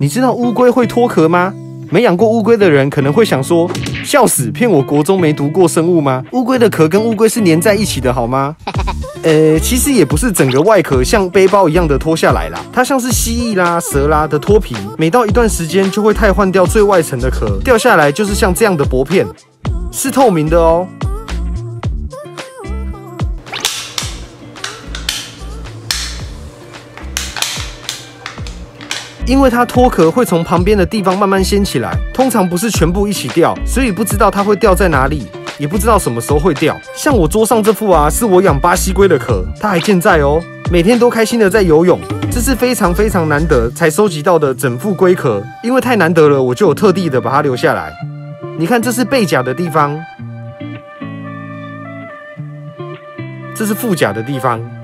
你知道乌龟会脱壳吗？没养过乌龟的人可能会想说，笑死，骗我国中没读过生物吗？乌龟的壳跟乌龟是粘在一起的好吗？其实也不是整个外壳像背包一样的脱下来啦，它像是蜥蜴啦、蛇啦的脱皮，每到一段时间就会汰换掉最外层的壳，掉下来就是像这样的薄片，是透明的哦。因为它脱壳会从旁边的地方慢慢掀起来，通常不是全部一起掉，所以不知道它会掉在哪里，也不知道什么时候会掉。像我桌上这副啊，是我养巴西龟的壳，它还健在哦，每天都开心的在游泳。这是非常非常难得才收集到的整副龟壳，因为太难得了，我就有特地的把它留下来。你看，这是背甲的地方，这是腹甲的地方。